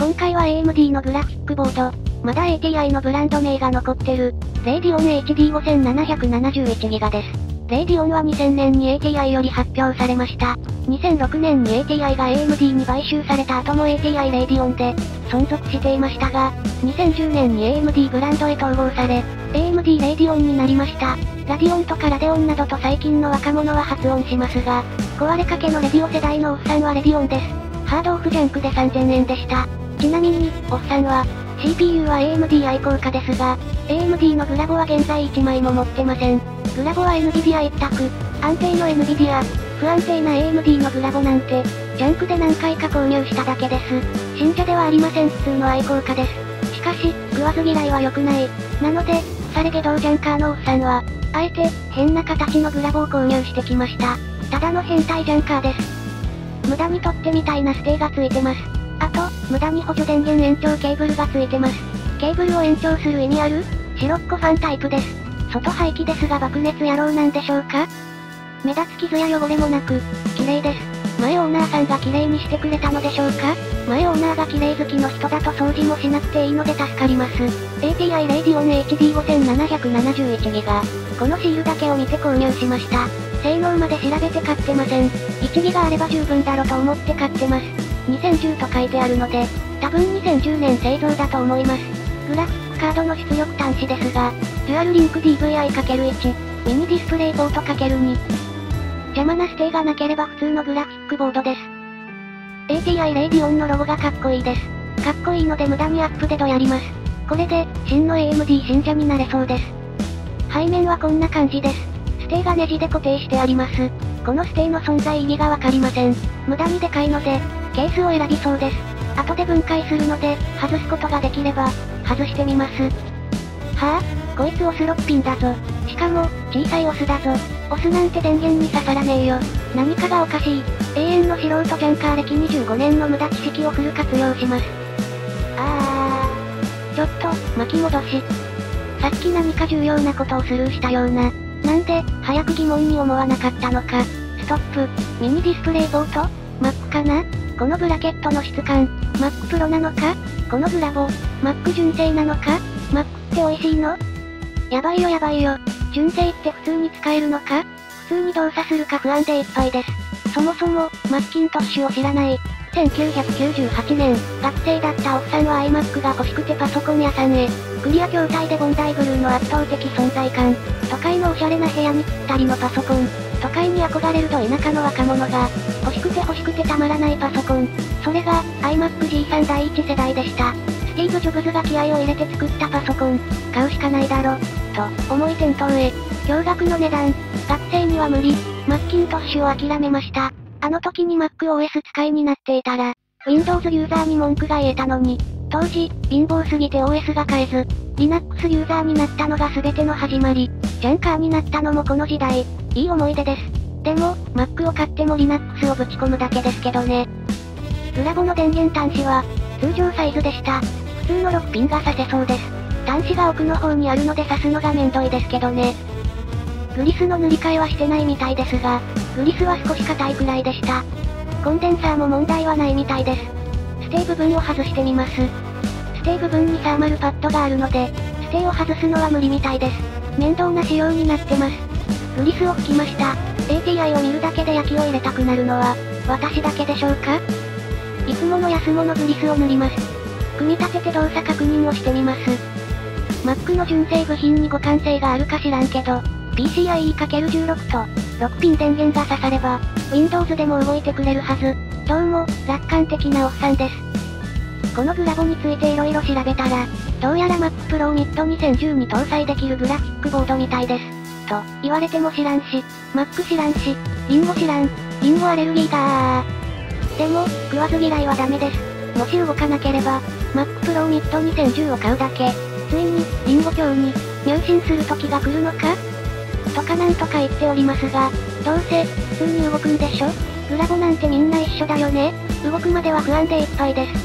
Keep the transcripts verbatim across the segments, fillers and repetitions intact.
今回は エーエムディー のグラフィックボード、まだ エーティーアイ のブランド名が残ってる、レイディオン エイチディーごせんななひゃくななじゅういちギガ です。レイディオンはにせんねんに エーティーアイ より発表されました。にせんろくねんに エーティーアイ が エーエムディー に買収された後も エーティーアイ レイディオンで存続していましたが、にせんじゅうねんに エーエムディー ブランドへ統合され、エーエムディー レイディオンになりました。ラディオンとかラデオンなどと最近の若者は発音しますが、壊れかけのレディオ世代のおっさんはレディオンです。ハードオフジャンクでさんぜんえんでした。ちなみに、おっさんは、シーピーユー は エーエムディー 愛好家ですが、エーエムディー のグラボは現在いちまいも持ってません。グラボは エヌビディア 一択。安定の エヌビディア、不安定な エーエムディー のグラボなんて、ジャンクで何回か購入しただけです。信者ではありません、普通の愛好家です。しかし、食わず嫌いは良くない。なので、されげどうジャンカーのおっさんは、あえて、変な形のグラボを購入してきました。ただの変態ジャンカーです。無駄に取ってみたいなステーがついてます。あと、無駄に補助電源延長ケーブルがついてます。ケーブルを延長する意味ある？白っ子ファンタイプです。外排気ですが爆熱野郎なんでしょうか？目立つ傷や汚れもなく、綺麗です。前オーナーさんが綺麗にしてくれたのでしょうか？前オーナーが綺麗好きの人だと掃除もしなくていいので助かります。エーティーアイ レイディオン エイチディーごせんななひゃくななじゅういちギガ。このシールだけを見て購入しました。性能まで調べて買ってません。いちギガあれば十分だろと思って買ってます。にせんじゅうと書いてあるので、多分にせんじゅうねん製造だと思います。グラフィックカードの出力端子ですが、デュアルリンク ディーブイアイかけるいち、ミニディスプレイポート かけるに。邪魔なステーがなければ普通のグラフィックボードです。エーティーアイ レイディオンのロゴがかっこいいです。かっこいいので無駄にアップデートやります。これで、真の エーエムディー 信者になれそうです。背面はこんな感じです。ステーがネジで固定してあります。このステーの存在意義がわかりません。無駄にでかいので、ケースを選びそうです。後で分解するので、外すことができれば、外してみます。はぁ、こいつオスろくピンだぞ。しかも、小さいオスだぞ。オスなんて電源に刺さらねえよ。何かがおかしい。永遠の素人ジャンカー歴にじゅうごねんの無駄知識をフル活用します。あー。ちょっと、巻き戻し。さっき何か重要なことをスルーしたような。なんで、早く疑問に思わなかったのか。ストップ。ミニディスプレイポート Mac かな？このブラケットの質感、Mac Pro なのか？このグラボ、Mac 純正なのか？ Mac って美味しいの？やばいよやばいよ。純正って普通に使えるのか？普通に動作するか不安でいっぱいです。そもそも、マッキントッシュを知らない。せんきゅうひゃくきゅうじゅうはちねん、学生だったおっさんは iMac が欲しくてパソコン屋さんへ。クリア筐体でボンダイブルーの圧倒的存在感。都会のおしゃれな部屋にぴったりのパソコン。都会に憧れると田舎の若者が、欲しくて欲しくてたまらないパソコン。それが、iMac ジースリー 第一世代でした。スティーブ・ジョブズが気合を入れて作ったパソコン。買うしかないだろ。と、思い店頭へ。驚愕の値段。学生には無理。マッキントッシュを諦めました。あの時に MacOS 使いになっていたら、Windows ユーザーに文句が言えたのに、当時、貧乏すぎて オーエス が買えず、Linux ユーザーになったのが全ての始まり。ジャンカーになったのもこの時代。いい思い出です。でも、Mac を買っても Linux をぶち込むだけですけどね。グラボの電源端子は、通常サイズでした。普通のろくピンが挿せそうです。端子が奥の方にあるので挿すのがめんどいですけどね。グリスの塗り替えはしてないみたいですが、グリスは少し硬いくらいでした。コンデンサーも問題はないみたいです。ステー部分を外してみます。ステー部分にサーマルパッドがあるので、ステーを外すのは無理みたいです。面倒な仕様になってます。グリスを拭きました。エーティーアイ を見るだけで焼きを入れたくなるのは、私だけでしょうか？いつもの安物グリスを塗ります。組み立てて動作確認をしてみます。Mac の純正部品に互換性があるか知らんけど、ピーシーアイイーかけるじゅうろく と、ろくピン電源が刺されば、Windows でも動いてくれるはず。どうも、楽観的なおっさんです。このグラボについて色々調べたら、どうやら Mac Pro Mid にせんじゅうに搭載できるグラフィックボードみたいです。と、言われても知らんし、Mac 知らんし、リンゴ知らん、リンゴアレルギーだー。でも、食わず嫌いはダメです。もし動かなければ、Mac Pro Mid にせんじゅうを買うだけ。ついに、リンゴ教に、入信する時が来るのか？とかなんとか言っておりますが、どうせ、普通に動くんでしょ？グラボなんてみんな一緒だよね？動くまでは不安でいっぱいです。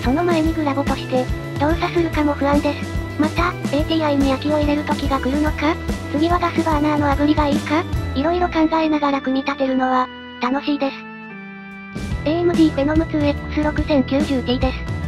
その前にグラボとして、動作するかも不安です。また、エーティーアイ に焼きを入れる時が来るのか？次はガスバーナーの炙りがいいか？色々考えながら組み立てるのは、楽しいです。エーエムディー Phenom ツーエックスろくせんきゅうじゅうティー です。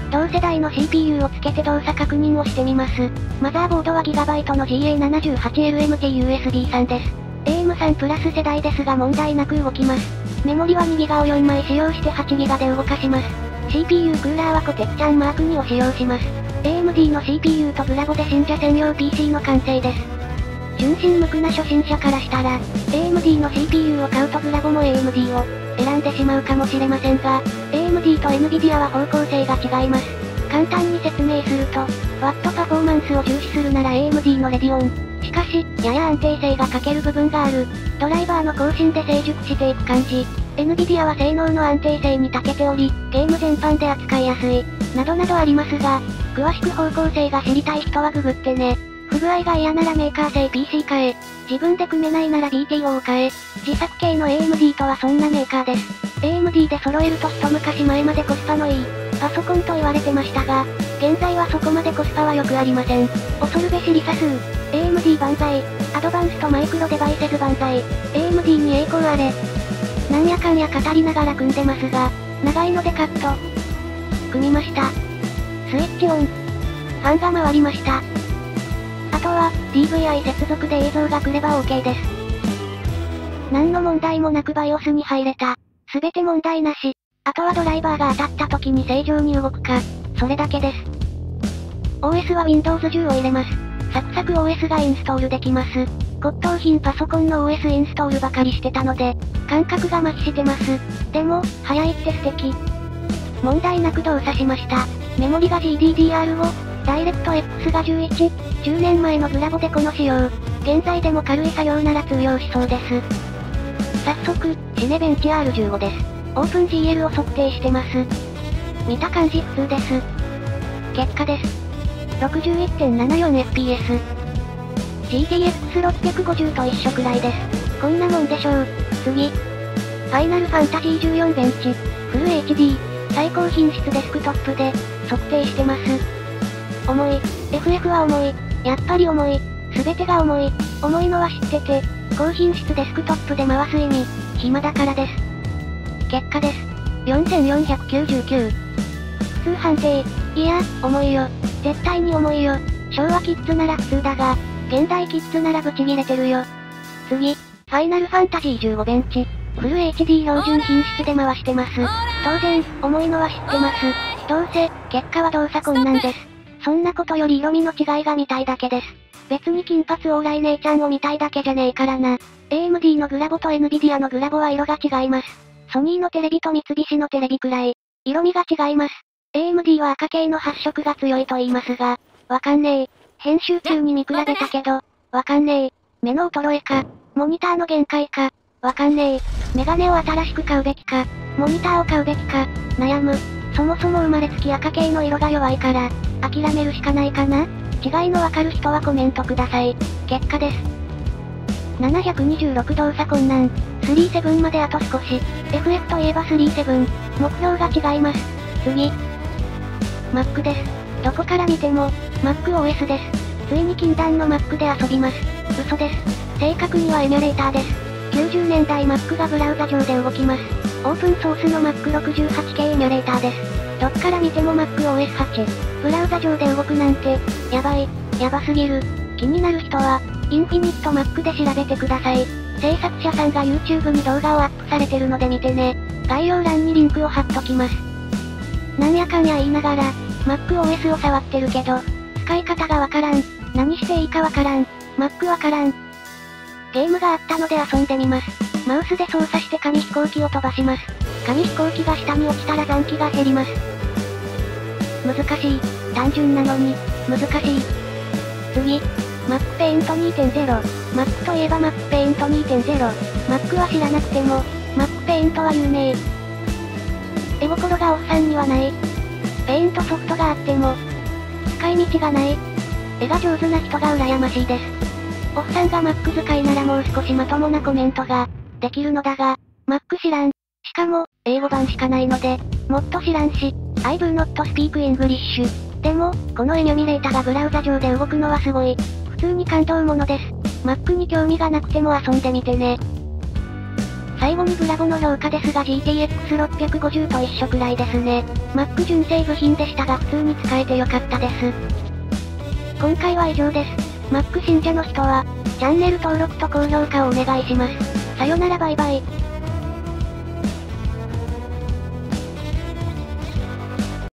同世代の シーピーユー をつけて動作確認をしてみます。マザーボードは ギガバイト の ジーエーななじゅうはちエルエムティーユーエスビーさん です。エーエムさん プラス世代ですが問題なく動きます。メモリは にギガ をよんまい使用して はちギガ で動かします。シーピーユー クーラーはコテッチャンマークにを使用します。エーエムディー の シーピーユー とグラボで信者専用 ピーシー の完成です。純真無垢な初心者からしたら、エーエムディー の シーピーユー を買うとグラボも エーエムディー を選んでしまうかもしれませんが、エーエムディー と エヌビディア は方向性が違います。簡単に説明すると、ワットパフォーマンスを重視するなら エーエムディー のレディオン。しかし、やや安定性が欠ける部分がある。ドライバーの更新で成熟していく感じ。エヌビディア は性能の安定性に長けており、ゲーム全般で扱いやすい。などなどありますが、詳しく方向性が知りたい人はググってね。不具合が嫌ならメーカー製 ピーシー 買え。自分で組めないなら ビーティーオー を買え。自作系の エーエムディー とはそんなメーカーです。エーエムディー で揃えると一昔前までコスパのいいパソコンと言われてましたが、現在はそこまでコスパは良くありません。恐るべしリサ数。エーエムディー 万歳。アドバンスとマイクロデバイセズ万歳。エーエムディー に栄光あれ。なんやかんや語りながら組んでますが、長いのでカット。組みました。スイッチオン。ファンが回りました。あとは、ディーブイアイ 接続で映像が来れば OK です。何の問題もなく バイオス に入れた。すべて問題なし。あとはドライバーが当たった時に正常に動くか。それだけです。オーエス は ウィンドウズじゅう を入れます。サクサク オーエス がインストールできます。骨董品パソコンの オーエス インストールばかりしてたので、感覚が麻痺してます。でも、早いって素敵。問題なく動作しました。メモリが ジーディーディーアールご、ダイレクト X がじゅういち、じゅうねんまえのグラボでこの仕様。現在でも軽い作業なら通用しそうです。早速、シネベンチ アールじゅうご です。オープン ジーエル を測定してます。見た感じ普通です。結果です。ろくじゅういってんななよんエフピーエス。ジーティーエックスろっぴゃくごじゅう と一緒くらいです。こんなもんでしょう。次。ファイナルファンタジーじゅうよんベンチ。フル エイチディー。最高品質デスクトップで、測定してます。重い。エフエフ は重い。やっぱり重い。すべてが重い。重いのは知ってて、高品質デスクトップで回す意味、暇だからです。結果です。よんせんよんひゃくきゅうじゅうきゅう。普通判定。いや、重いよ。絶対に重いよ。昭和キッズなら普通だが、現代キッズならブチギレてるよ。次。ファイナルファンタジーじゅうごベンチ。フル エイチディー 標準品質で回してます。当然、重いのは知ってます。どうせ、結果は動作困難です。そんなことより色味の違いが見たいだけです。別に金髪オーライ姉ちゃんを見たいだけじゃねえからな。エーエムディー のグラボと エヌビディア のグラボは色が違います。ソニーのテレビと三菱のテレビくらい、色味が違います。エーエムディー は赤系の発色が強いと言いますが、わかんねえ。編集中に見比べたけど、わかんねえ。目の衰えか、モニターの限界か、わかんねえ。メガネを新しく買うべきか、モニターを買うべきか、悩む。そもそも生まれつき赤系の色が弱いから、諦めるしかないかな。違いのわかる人はコメントください。結果です。ななひゃくにじゅうろく動作困難。スリーセブンまであと少し。エフエフ といえばスリーセブン。目標が違います。次。Mac です。どこから見ても、MacOS です。ついに禁断の Mac で遊びます。嘘です。正確にはエミュレーターです。きゅうじゅうねんだい Mac がブラウザ上で動きます。オープンソースの マックろくじゅうはちケー エミュレーターです。どっから見ても マックオーエスはち。ブラウザ上で動くなんて、やばい、やばすぎる。気になる人は、インフィニット Mac で調べてください。制作者さんが YouTube に動画をアップされてるので見てね。概要欄にリンクを貼っときます。なんやかんや言いながら、MacOS を触ってるけど、使い方がわからん。何していいかわからん。Mac わからん。ゲームがあったので遊んでみます。マウスで操作して紙飛行機を飛ばします。紙飛行機が下に落ちたら残機が減ります。難しい。単純なのに、難しい。次。Mac Paint にてんゼロ。Mac といえば Mac Paint にてんゼロ。Mac は知らなくても、Mac Paint は有名。絵心がおっさんにはない。ペイントソフトがあっても、使い道がない。絵が上手な人が羨ましいです。おっさんが Mac 使いならもう少しまともなコメントが、できるのだが、Mac 知らん。しかも、英語版しかないので、もっと知らんし、I do not speak English。でも、このエミュレーターがブラウザ上で動くのはすごい。普通に感動ものです。Mac に興味がなくても遊んでみてね。 最後にブラボの評価ですが ジーティーエックスろっぴゃくごじゅう と一緒くらいですね。Mac 純正部品でしたが普通に使えてよかったです。今回は以上です。Mac 信者の人は、チャンネル登録と高評価をお願いします。さよならバイバイ。